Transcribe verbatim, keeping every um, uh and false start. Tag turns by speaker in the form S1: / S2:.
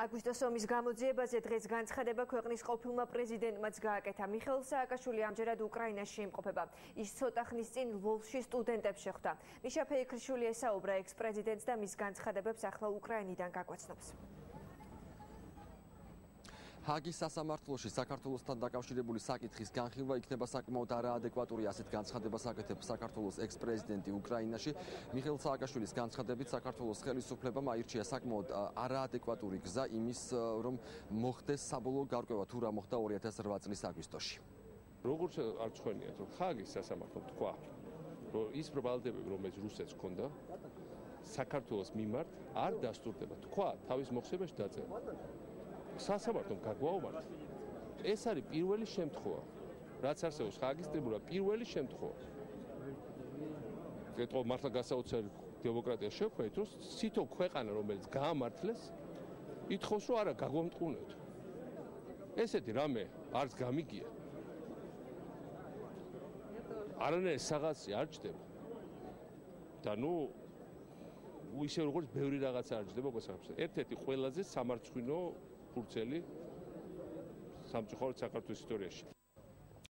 S1: აგვისტოს ომის გამოძიებაზე დღეს განცხადება ქვეყნის ყოფილმა პრეზიდენტმაც გააკეთა. მიხეილ სააკაშვილი ამჯერად უკრაინაში იმყოფება. ის ცოტა ხნის წინ ლვოვში სტუდენტებს შეხვდა. მიშა ფეიქრიშვილი ესაუბრა ექს-პრეზიდენტს და მის განცხადებებს ახლა უკრაინიდან გაგვაცნობს.
S2: ჰაგის სასამართლოში საქართველოსთან დაკავშირებული საკითხის განხილვა იქნება საკმაოდ არაადეკვატური, ასეთ განცხადებას აკეთებს საქართველოს ექს-პრეზიდენტი უკრაინაში. მიხეილ სააკაშვილის განცხადებით საქართველოს ხელისუფლებამ აირჩია საკმაოდ არაადეკვატური გზა იმის, რომ მოხდეს საბოლოო გარკვევა თუ რა მოხდა ორი ათას რვა წლის აგვისტოში.
S3: როგორც არ ჩვენიათ, რომ ჰაგის სასამართლომ თქვა, რომ ის ბრალდებები, რომელიც რუსეთს ჰქონდა, საქართველოს მიმართ არ დასტურდება. თქვა, თავის მოხსებაში დაწერა. სასამართლომ გაგვაუმართ. ეს არის პირველი შემთხვევა, რაც არსებობს ჰაგის ტრიბუნალ, პირველი შემთხვევა. ეტყო მართლა გასაოცარი დემოკრატია შექმნით, რომ სითო ქვეყანა, რომელიც გაამართლეს, ითხოვს, რომ არა გაგვამტყუნოთ. ესეთი რამე არც გამიგია. არანაირი საღაცი არ ჩდება. და ნუ ისე როგორც ბევრი რაღაცა არ ჩდება გასახსენებს. ერთ-ერთი ყველაზე სამარცხვინო ფურცელი სამწუხაროდ საქართველოს ისტორიაში.